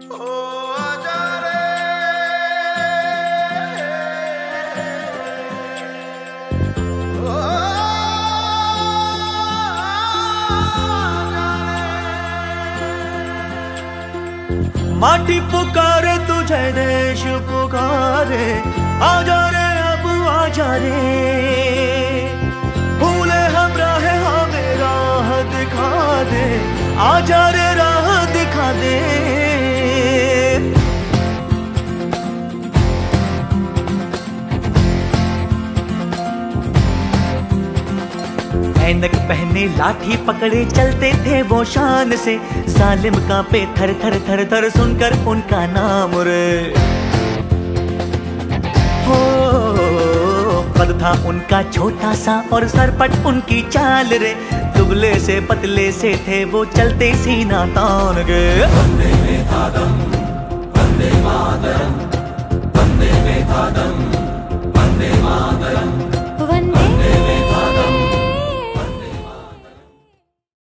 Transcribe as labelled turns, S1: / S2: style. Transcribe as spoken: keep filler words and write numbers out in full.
S1: माटी पुकारे तुझे, देश पुकारे, आजा रे अब आजा रे। भूले हम राह हमें राह दिखा दे, आजा रे राह दिखा दे। ऐनक पहने लाठी पकड़े चलते थे वो शान से, जालिम कांपे थर थर थर थर सुनकर उनका नाम रे। हो कद था उनका छोटा सा और सरपट उनकी चाल रे, दुबले से पतले से थे वो चलते सीना तान के। बंदे में था दम